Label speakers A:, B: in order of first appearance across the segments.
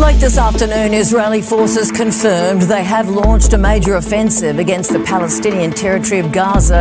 A: Late this afternoon, Israeli forces confirmed they have launched a major offensive against the Palestinian territory of Gaza.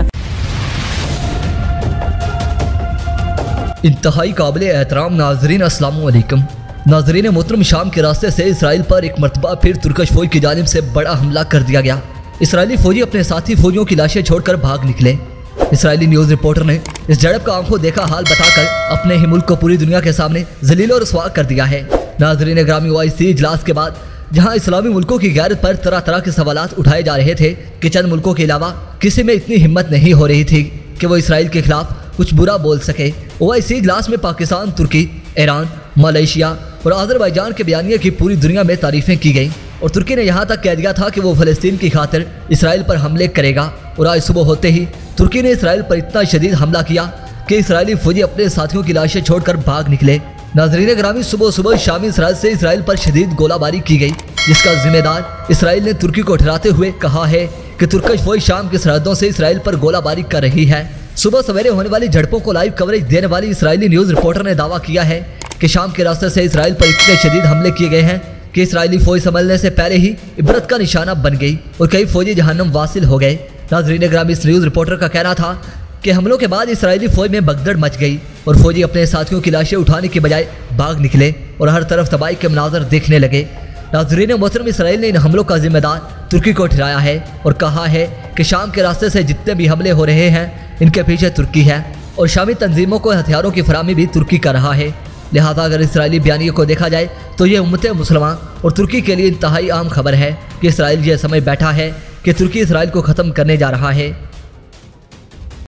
B: इंतहाई काबिल एहतराम नाजरीन अस्सलाम वालेकुम। नाजरीन मोहतरम, शाम के रास्ते से इसराइल पर एक मरतबा फिर तुर्कश फौज की जानिब से बड़ा हमला कर दिया गया। इसराइली फौजी अपने साथी फौजियों की लाशें छोड़कर भाग निकले। इसराइली न्यूज़ रिपोर्टर ने इस झड़प का आंखों देखा हाल बताकर अपने ही मुल्क को पूरी दुनिया के सामने जलील और रसवा कर दिया है। नाजरीन ग्रामी OIC इजलास के बाद जहां इस्लामी मुल्कों की गैरत पर तरह तरह के सवालात उठाए जा रहे थे कि चंद मुल्कों के अलावा किसी में इतनी हिम्मत नहीं हो रही थी कि वो इसराइल के खिलाफ कुछ बुरा बोल सके। OIC इजलास में पाकिस्तान, तुर्की, ईरान, मलेशिया और अजरबैजान के बयानिए की पूरी दुनिया में तारीफें की गई और तुर्की ने यहाँ तक कह दिया था कि वो फ़लस्तीन की खातिर इसराइल पर हमले करेगा। और आज सुबह होते ही तुर्की ने इसराइल पर इतना शदीद हमला किया कि इसराइली फौजी अपने साथियों की लाशें छोड़कर भाग निकले। नाज़रीन ग्रामी, सुबह सुबह शामी सरहद से इसराइल पर शदीद गोलाबारी की गई, जिसका जिम्मेदार इसराइल ने तुर्की को ठहराते हुए कहा है कि तुर्कश फौज शाम की सरहदों से इसराइल पर गोलाबारी कर रही है। सुबह सवेरे होने वाली झड़पों को लाइव कवरेज देने वाली इसराइली न्यूज़ रिपोर्टर ने दावा किया है कि शाम के रास्ते से इसराइल पर इतने शदीद हमले किए गए हैं कि इसराइली फौज संभलने से पहले ही इबरत का निशाना बन गई और कई फौजी जहन्नम वासिल हो गए। नाज़रीन ग्रामी, इस न्यूज़ रिपोर्टर का कहना था कि हमलों के बाद इसराइली फौज में भगदड़ मच गई और फौजी अपने साथियों की लाशें उठाने के बजाय भाग निकले और हर तरफ तबाही के मनाजर देखने लगे। नाज़रीन मोहतरम, इसराइल ने इन हमलों का जिम्मेदार तुर्की को ठहराया है और कहा है कि शाम के रास्ते से जितने भी हमले हो रहे हैं इनके पीछे तुर्की है और शामी तंजीमों को हथियारों की फराहमी भी तुर्की कर रहा है। लिहाजा अगर इसराइली बयानिए को देखा जाए तो ये उम्मत मुसलमान और तुर्की के लिए इंतहाई आम खबर है कि इसराइल ये समय बैठा है कि तुर्की इसराइल को ख़त्म करने जा रहा है।